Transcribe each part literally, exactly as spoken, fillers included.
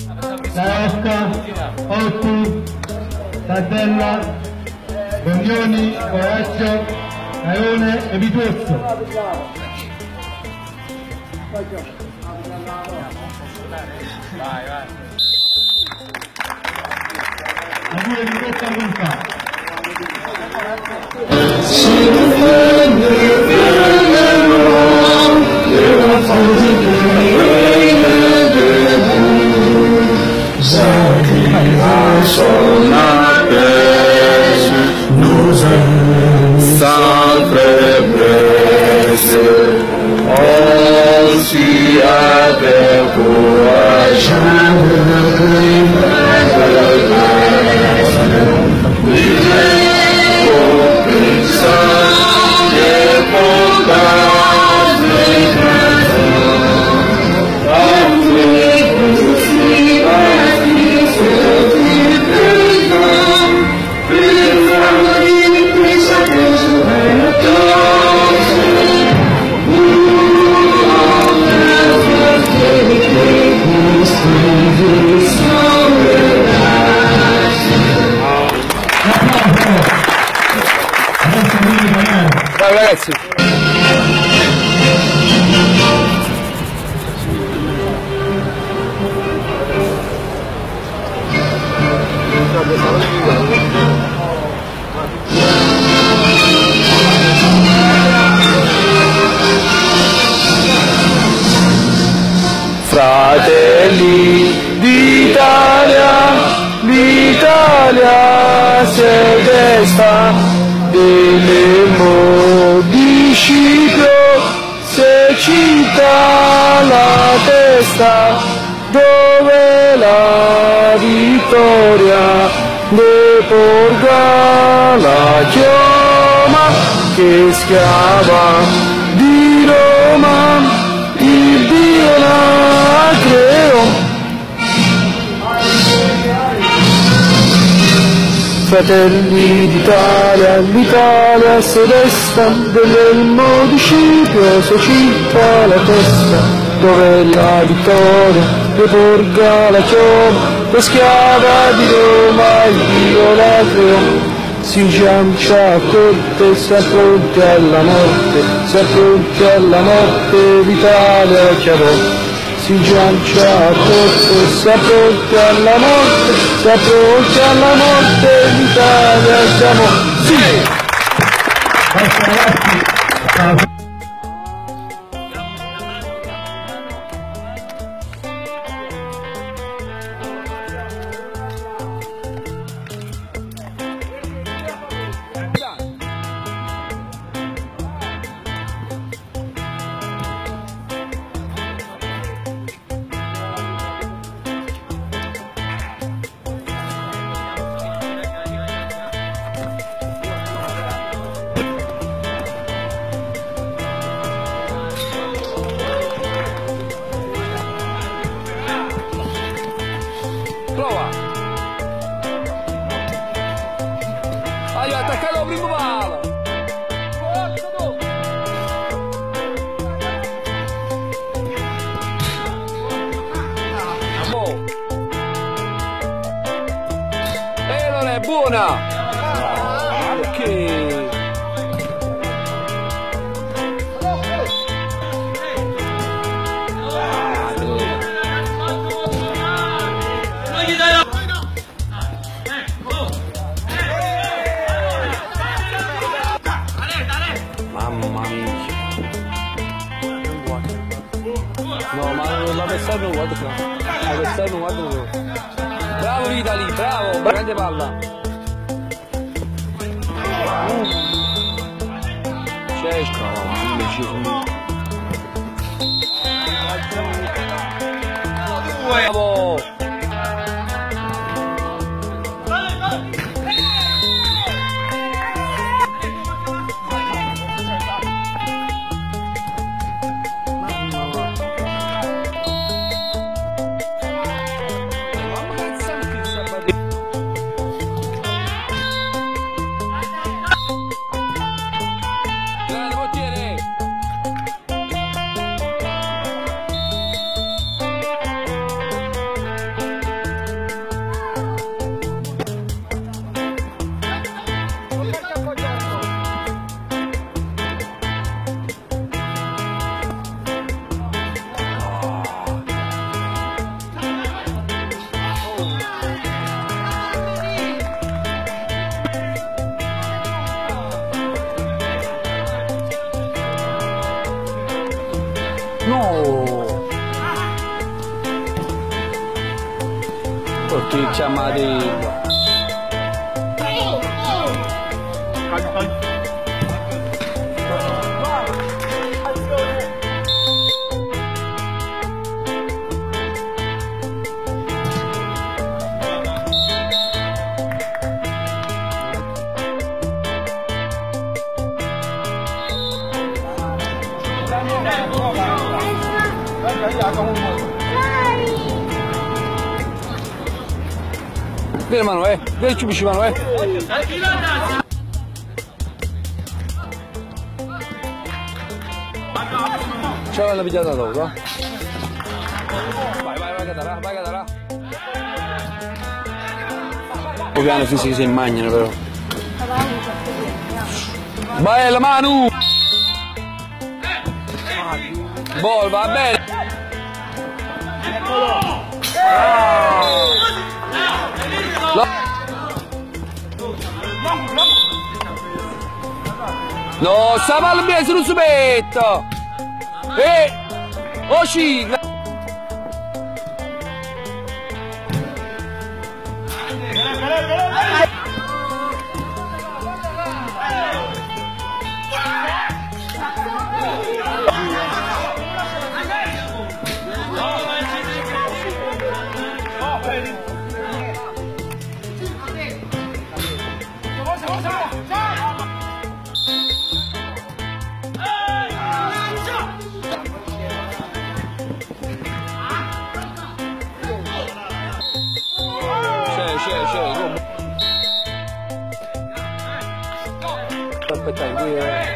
Laosca, Otti, Tardella, Rognoni, Coraggio, Aione e Vituzzo. Vai, vai. A due di questa punta. Sempre preso, si Vai ragazzi! Fratelli d'Italia, l'Italia si è desta delle di Scipio, se cita la testa, dove la vittoria ne porga la chioma, che schiava di Roma, il Dio la creò. Fratelli d'Italia, l'Italia si desta, dell'elmo di Scipio si cita la testa, dove la vittoria ne porga la chioma, la schiava di Roma il Dio la creò. Si giancia a corte, si appronti alla morte, si appronti alla morte, l'Italia chiamò. Si giancia a corte, si appronti alla morte, si appronti alla morte, l'Italia chiamò. Sì! Prova! Aia, attaccalo al primo palo! E non è buona! Perché? Mamma mia. No, ma l'avversario non guarda qua. L'avversario non guarda qua. Bravo Vitali, bravo, grande palla. Cesca, mamma mia. Bravo. Grande portiere! no! Tutti chiamati. Vieni Manuel, vieni più vicino Manuel. C'è la pigliata dopo, no? Vai, vai, vai Catara, vai Catara. O piano finsi che si immaginano però. Bella Manu! Ball, va bene! No, sta palla bene sul subetto! E... Oh cicla! Aspetta, qui è...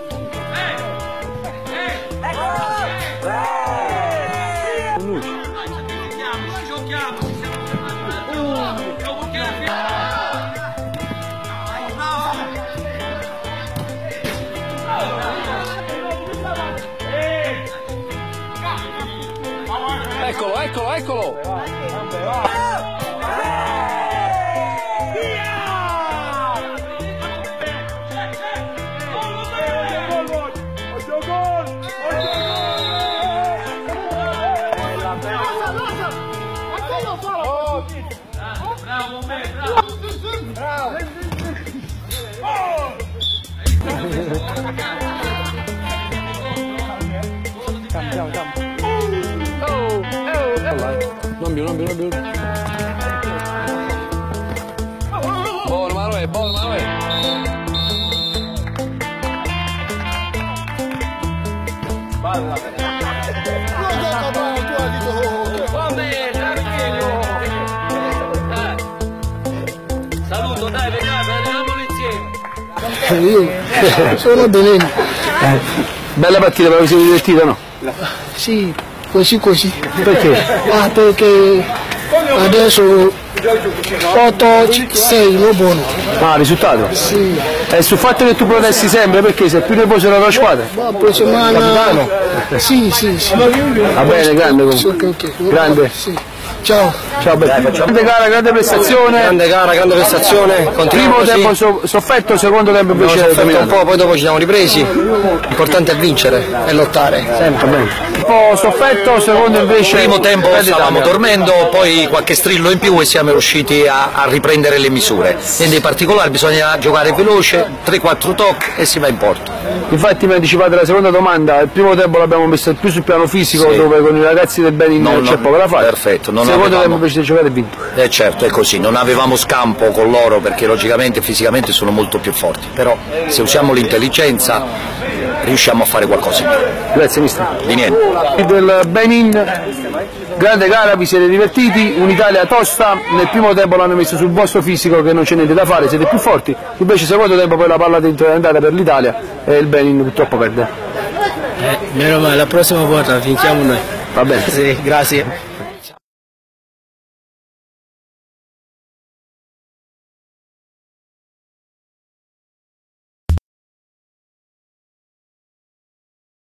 Eccolo, eccolo, eccolo! Non più, non più, non più. Buono Manuel, buono Manuel. Palla. Saluto, dai, veniamo insieme. Io sono Belen. Bella partita, però vi siete divertita, no? Sì, così così. Perché? Ah, perché adesso otto sei lo buono. Ah, risultato? Sì. E sul fatto che tu protesti sempre, perché sei più nervoso della tua squadra? Ma per settimana... Capitano? Sì, sì, sì. Va bene, grande comunque. Ok, ok. Grande. Sì. Ciao. Ciao, bello. Grande gara, grande prestazione. Grande gara, grande prestazione. Primo tempo so sofferto, secondo tempo invece sofferto un po', poi dopo ci siamo ripresi. L'importante è vincere e lottare. Sempre bene. Un po' sofferto, secondo invece. Primo tempo stavamo dormendo, poi qualche strillo in più e siamo riusciti a, a riprendere le misure. Niente di particolare, bisogna giocare veloce, tre quattro tocchi e si va in porto. Infatti mi anticipate la seconda domanda, il primo tempo l'abbiamo messo più sul piano fisico, sì, dove con i ragazzi del Benin no, c'è no, poco da fare. Perfetto. Non secondo avevamo... tempo invece di giocare e vinto. Eh certo, è così, non avevamo scampo con loro perché logicamente fisicamente sono molto più forti, però se usiamo l'intelligenza riusciamo a fare qualcosa in più. Grazie mister. Di niente. Del Benin, grande gara, vi siete divertiti, un'Italia tosta, nel primo tempo l'hanno messo sul vostro fisico che non c'è niente da fare, siete più forti, invece secondo tempo poi la palla dentro è andata per l'Italia e il Benin purtroppo perde. Eh, meno male, la prossima volta vinciamo noi. Va bene. Sì, grazie.